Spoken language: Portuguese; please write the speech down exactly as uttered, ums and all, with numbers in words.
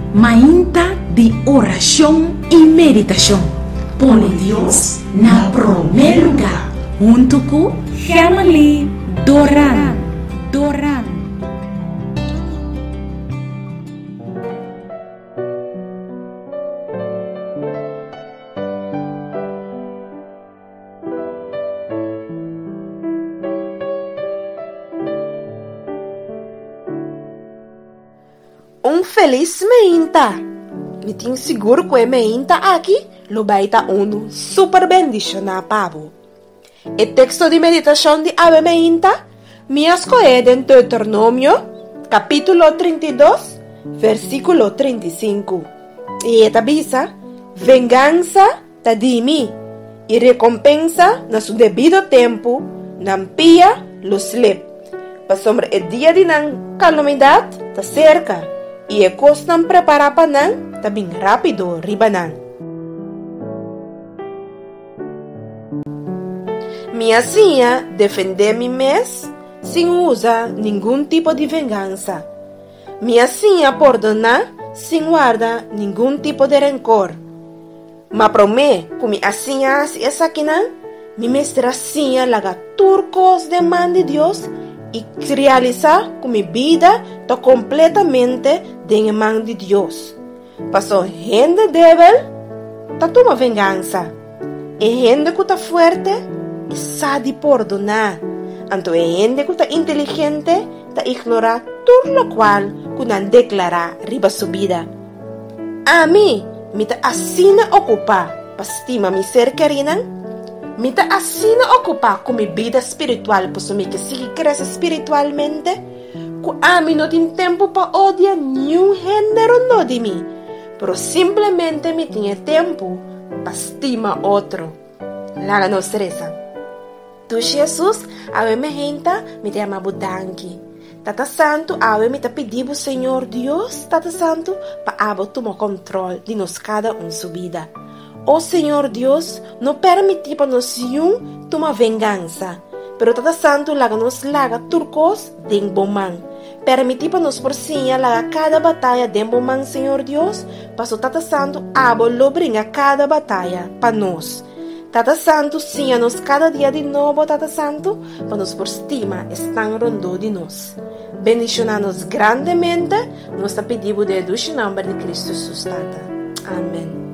Mainta de oração e meditação. Põe Deus na primeiro lugar. Junto com Family Doran. Doran. Um feliz meinta. Me tenho seguro que o meinta aqui lo vai estar um super bendição na pavo. O texto de meditação de ave meinta me escolhe em Deuteronômio, capítulo trinta e dois, versículo trinta e cinco. E esta bisa, vengança ta de mim e recompensa na seu devido tempo, não pia lo slip. Para sobre o dia de nan calamidade ta cerca. E é coisa não preparar para não, tá bem rápido, riba não. Minha senha defender-me mês sem usar nenhum tipo de vingança. Minha senha perdonar sem guardar nenhum tipo de rancor. Mas promete que minha senha se essa aqui não, me mestra senha laga turcos de mão de Deus e realizar que minha vida está completamente na mão de Deus. Passou gente débil, está toma vingança. E gente que está forte, e sabe perdonar. Então, é gente que está inteligente, está ignorar tudo o qual que não declarar riba sua vida. A mim, me está assim ocupar, para estimar me ser querida. Me está assim ocupar com minha vida espiritual, por me que siga crescer espiritualmente, que a mim não tem tempo para odiar nenhum gênero não de mim, pero simplesmente me tinha tempo para estimar outro. Lá não estressa. Tu, Jesus, a minha gente, me te ama budanki. Tata Santo, a me te pedindo, Senhor Deus, Tata Santo, para abo tomar controle de nós cada um sua vida. Oh Senhor Deus, não permite para nós um tomar vingança, pero Tata Santo laga nos laga turcos de bom man. Permite para nós por sim laga cada batalha de bom man, Senhor Deus, para o Tata Santo abo lo brinca cada batalha para nós. Tata Santo, sim a nós cada dia de novo, Tata Santo, para nós por estima estão rondo de nós. Bendicionar-nos grandemente, nós te pedimos de Deus em nome de Cristo Jesus, Tata. Amém.